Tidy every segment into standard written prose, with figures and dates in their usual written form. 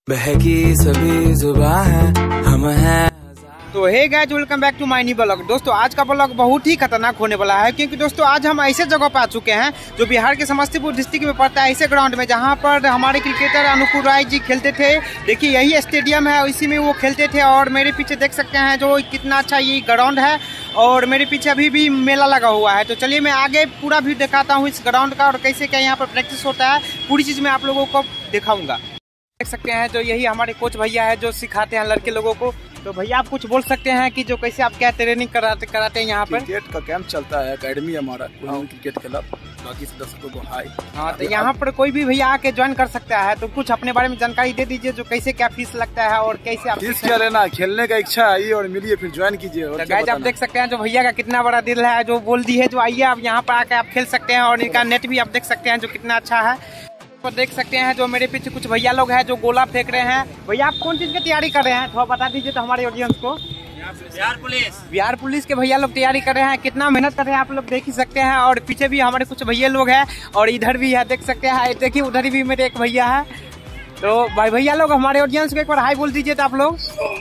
बहकी सभी जुबां है हम हैं। तो hey guys, welcome back to my new blog. दोस्तों आज का ब्लॉग बहुत ही खतरनाक होने वाला है, क्योंकि दोस्तों आज हम ऐसे जगह पे आ चुके हैं जो बिहार के समस्तीपुर डिस्ट्रिक्ट में पड़ता है, ऐसे ग्राउंड में जहां पर हमारे क्रिकेटर अनुकूल राय जी खेलते थे। देखिए यही स्टेडियम है, इसी में वो खेलते थे। और मेरे पीछे देख सकते हैं जो कितना अच्छा ये ग्राउंड है, और मेरे पीछे अभी भी मेला लगा हुआ है। तो चलिए मैं आगे पूरा व्यू दिखाता हूँ इस ग्राउंड का, और कैसे क्या यहाँ पर प्रैक्टिस होता है, पूरी चीज़ मैं आप लोगों को दिखाऊंगा। देख सकते हैं जो यही हमारे कोच भैया है जो सिखाते हैं लड़के लोगों को। तो भैया आप कुछ बोल सकते हैं कि जो कैसे आप क्या ट्रेनिंग कराते हैं यहाँ पर? क्रिकेट का कैंप चलता है, एकेडमी हमारा क्रिकेट क्लब, बाकी दर्शकों को हाई। हाँ, तो यहाँ पर कोई भी भैया आके ज्वाइन कर सकता है। तो कुछ अपने बारे में जानकारी दे दीजिए, जो कैसे क्या फीस लगता है और कैसे आप फीस क्या लेना, खेलने का इच्छा आइए और मिलिए, फिर ज्वाइन कीजिए। तो गाइस आप देख सकते हैं जो भैया का कितना बड़ा दिल है, जो बोल दी है जो आइए आप यहाँ पर आके आप खेल सकते हैं। और इनका नेट भी आप देख सकते हैं जो कितना अच्छा है। तो देख सकते हैं जो मेरे पीछे कुछ भैया लोग हैं जो गोला फेंक रहे हैं। भैया आप कौन चीज की तैयारी कर रहे हैं, थोड़ा बता दीजिए तो हमारे ऑडियंस को। बिहार पुलिस के भैया लोग तैयारी कर रहे हैं। कितना मेहनत कर रहे हैं आप लोग देख ही सकते हैं। और पीछे भी हमारे कुछ भैया लोग हैं, और इधर भी है देख सकते हैं। देखिए उधर भी मेरे एक भैया है। तो भाई भैया लोग हमारे ऑडियंस को एक बार हाई बोल दीजिए तो आप लोग।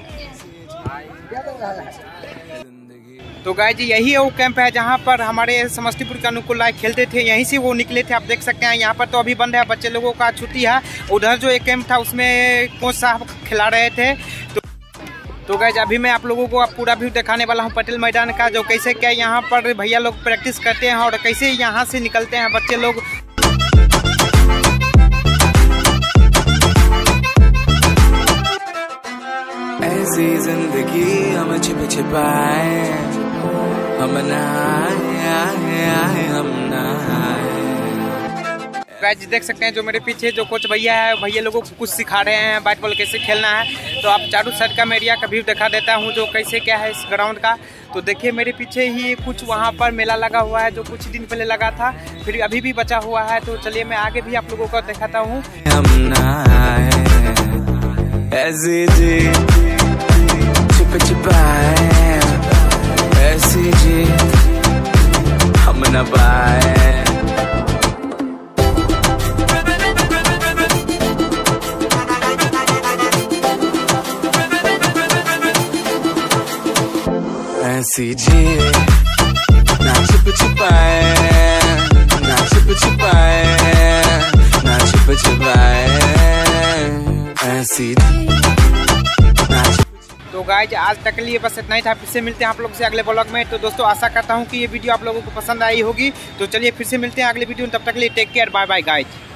तो गाइस जी यही वो कैंप है जहाँ पर हमारे समस्तीपुर के अनुकूल राय खेलते थे, यहीं से वो निकले थे। आप देख सकते हैं यहाँ पर तो अभी बंद है, बच्चे लोगों का छुट्टी है। उधर जो एक कैंप था उसमें कोच साहब खिला रहे थे। तो गाइस अभी मैं आप लोगों को पूरा व्यू दिखाने वाला हूँ पटेल मैदान का, जो कैसे क्या यहाँ पर भैया लोग प्रैक्टिस करते हैं और कैसे यहाँ से निकलते हैं बच्चे लोग। ऐसी जिंदगी हम छिप छिपाए, हम गाइस देख सकते हैं जो मेरे पीछे जो कोच भैया है, भैया लोगों को कुछ सिखा रहे हैं बैट बॉल कैसे खेलना है। तो आप चारों साइड का मैं एरिया का व्यू दिखा देता हूं जो कैसे क्या है इस ग्राउंड का। तो देखिए मेरे पीछे ही कुछ वहां पर मेला लगा हुआ है जो कुछ दिन पहले लगा था, फिर अभी भी बचा हुआ है। तो चलिए मैं आगे भी आप लोगों को दिखाता हूँ। छिप छिपाए ऐसी जी हम न पाए। ऐसी जी ना छिप छिपाए, ना छिप छिपाए, ना छिप छिपाए ऐसी जी। तो गाइज आज तक के लिए बस इतना ही था। फिर से मिलते हैं आप लोग से अगले ब्लॉग में। तो दोस्तों आशा करता हूँ कि ये वीडियो आप लोगों को पसंद आई होगी। तो चलिए फिर से मिलते हैं अगले वीडियो में, तब तक के लिए take care, bye bye guys.